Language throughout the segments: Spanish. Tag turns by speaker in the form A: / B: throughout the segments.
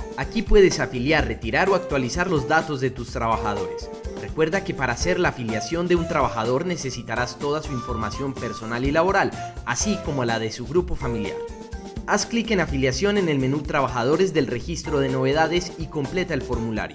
A: Aquí puedes afiliar, retirar o actualizar los datos de tus trabajadores. Recuerda que para hacer la afiliación de un trabajador necesitarás toda su información personal y laboral, así como la de su grupo familiar. Haz clic en afiliación en el menú Trabajadores del registro de novedades y completa el formulario.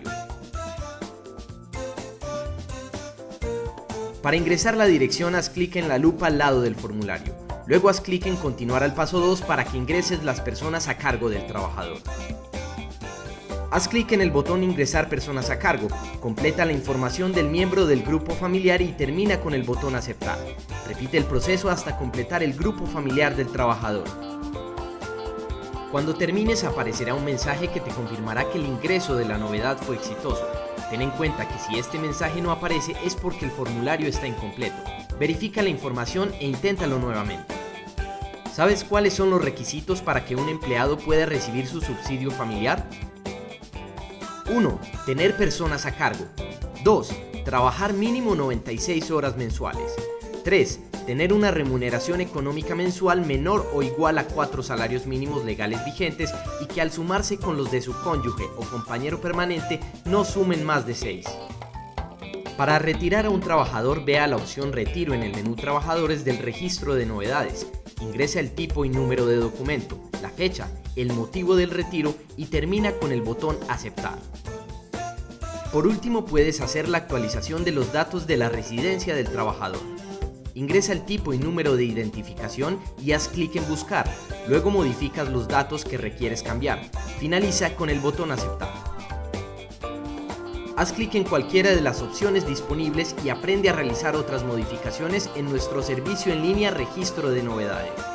A: Para ingresar la dirección, haz clic en la lupa al lado del formulario. Luego haz clic en Continuar al paso 2 para que ingreses las personas a cargo del trabajador. Haz clic en el botón Ingresar personas a cargo, completa la información del miembro del grupo familiar y termina con el botón Aceptar. Repite el proceso hasta completar el grupo familiar del trabajador. Cuando termines aparecerá un mensaje que te confirmará que el ingreso de la novedad fue exitoso. Ten en cuenta que si este mensaje no aparece es porque el formulario está incompleto. Verifica la información e inténtalo nuevamente. ¿Sabes cuáles son los requisitos para que un empleado pueda recibir su subsidio familiar? 1. Tener personas a cargo. 2. Trabajar mínimo 96 horas mensuales. 3. Tener una remuneración económica mensual menor o igual a 4 salarios mínimos legales vigentes y que al sumarse con los de su cónyuge o compañero permanente no sumen más de 6. Para retirar a un trabajador, vea la opción Retiro en el menú Trabajadores del registro de novedades. Ingresa el tipo y número de documento, la fecha, el motivo del retiro y termina con el botón Aceptar. Por último, puedes hacer la actualización de los datos de la residencia del trabajador. Ingresa el tipo y número de identificación y haz clic en Buscar. Luego modificas los datos que requieres cambiar. Finaliza con el botón Aceptar. Haz clic en cualquiera de las opciones disponibles y aprende a realizar otras modificaciones en nuestro servicio en línea Registro de Novedades.